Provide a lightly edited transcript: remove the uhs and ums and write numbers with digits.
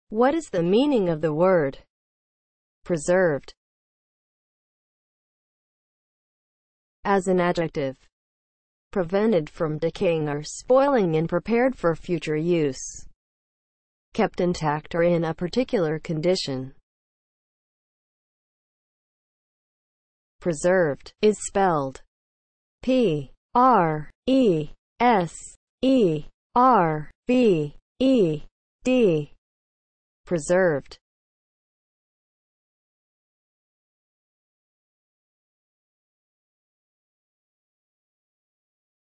What is the meaning of the word preserved? As an adjective, prevented from decaying or spoiling and prepared for future use, kept intact or in a particular condition. Preserved is spelled P-R-E-S-E-R-V-E-D. Preserved.